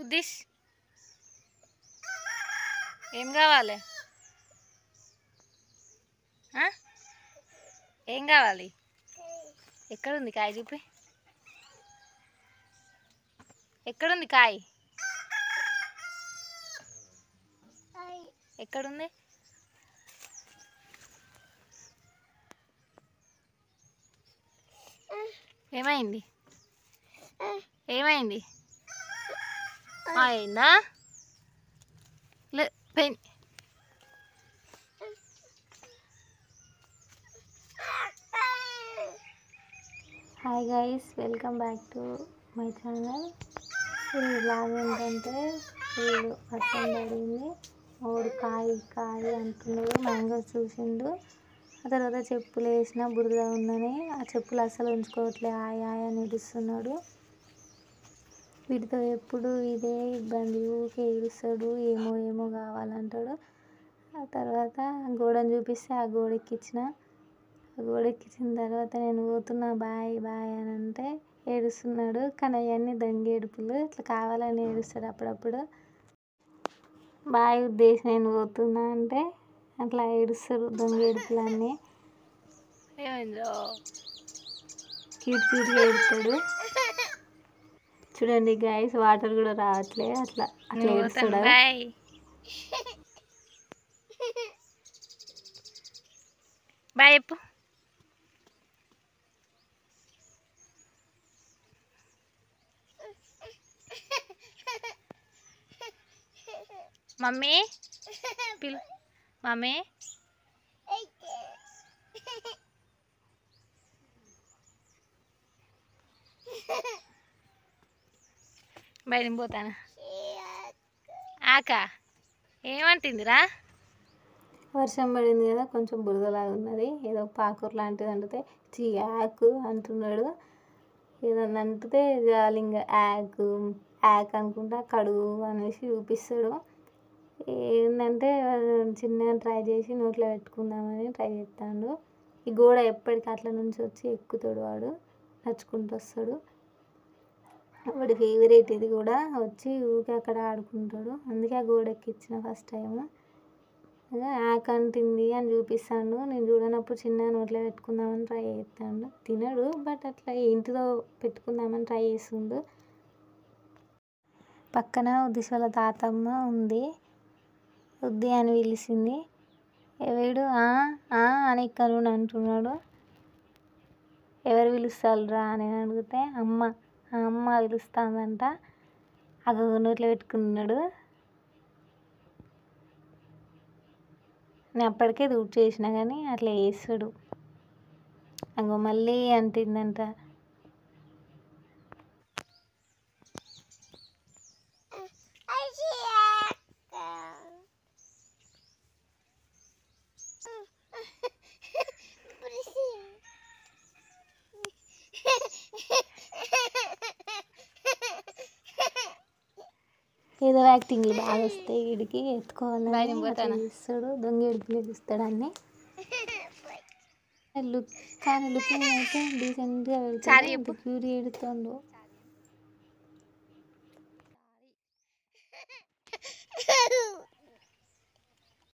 ఉద్దేశ్ ఏం కావాలి? ఏం కావాలి? ఎక్కడుంది కాయ? చూపి. ఎక్కడుంది కాయ? ఎక్కడుంది? ఏమైంది? ఏమైంది? అయిందా? Pen hi guys, welcome back to my channel. ఈ బ్లాగ్ ఏంటంటే ఫుల్ వర్షం పడింది. ఓడు కాయ కాయ అంటున్నాడు. మ్యాంగోస్ చూసిండు. ఆ తర్వాత చెప్పులు వేసిన బురద ఉందని ఆ చెప్పులు అస్సలు ఉంచుకోవట్లే. ఆయా అని ఏడుస్తున్నాడు. వీటితో ఎప్పుడు ఇదే ఇబ్బంది. ఊరికే ఏడుస్తాడు. ఏమో ఏమో కావాలంటాడు. ఆ తర్వాత గోడను చూపిస్తే ఆ గోడ ఎక్కించిన. ఆ గోడ ఎక్కించిన తర్వాత నేను పోతున్నా బాయ్ బాయ్ అని అంటే ఏడుస్తున్నాడు. కానీ అవన్నీ దొంగేడుపులు. ఇట్లా కావాలని ఏడుస్తాడు అప్పుడప్పుడు. బాయ్ ఉద్దేశం నేను పోతున్నా అంటే అట్లా ఏడుస్తాడు. దొంగేడుపులు అన్నీ క్యూట్ క్యూట్గా ఏడుస్తాడు. చూడండి గైస్, వాటర్ కూడా రావట్లే. అట్లా అట్లా ఏడుస్తాడు. బాయ్ చెప్పు. మమ్మీ పిలు. మమ్మీ బయటికి పోతాను. ఆక ఏమంటుందిరా? వర్షం పడింది కదా, కొంచెం బురదలాగా ఉన్నది. ఏదో పాకూర లాంటిది అంటితే ఆకు అంటున్నాడు. ఏదన్నా అంటితే జాలింగ యాక్ అనుకుంటా కడుగు అనేసి చూపిస్తాడు. ఏంటంటే చిన్నగా ట్రై చేసి నోట్లో పెట్టుకుందామని ట్రై చేస్తాడు. ఈ గోడ ఎప్పటికీ అట్ల నుంచి వచ్చి ఎక్కుతాడు. వాడు నడుచుకుంటూ వస్తాడు. వాడి ఫేవరెట్ ఇది కూడా. వచ్చి ఊరికే అక్కడ ఆడుకుంటాడు. అందుకే ఆ గోడ ఎక్కించిన ఫస్ట్ టైం. యాక్ అంటింది అని చూపిస్తాడు. నేను చూడనప్పుడు చిన్నగా నోట్లో పెట్టుకుందామని ట్రై చేస్తాడు. తినడు, బట్ అట్లా ఇంటిలో పెట్టుకుందామని ట్రై చేస్తుండు. పక్కన ఉద్దేశ్ వాళ్ళ తాతమ్మ ఉంది. ఉద్ది అని పిలిచింది. వీడు అని ఇక్కడ అంటున్నాడు. ఎవరు పిలుస్తారా అని అడిగితే అమ్మ పిలుస్తుందంట. అగ నోట్లో పెట్టుకున్నాడు. నేను అప్పటికే దూట్ చేసిన కానీ అట్లా వేస్తాడు. అగో మళ్ళీ అంటిందంట. ఏదో యాక్టింగ్లు బాగా వస్తాయి వీడికి. ఎత్తుకోవాలని ఇస్తాడు. దొంగ ఏడుపులు ఇస్తాడు అన్నీ. కానీ లుకింగ్ అయితే డీసెంట్గా వెళ్తాడు. క్యూరీ ఎడుతుండు.